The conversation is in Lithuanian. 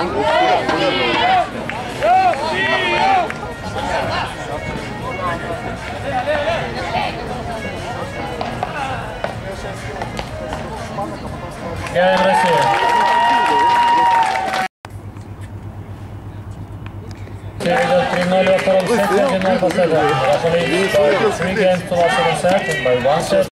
Game Россия. Идет 3-0 во втором сете, 1-0 последний. Three games to last in the second by one set.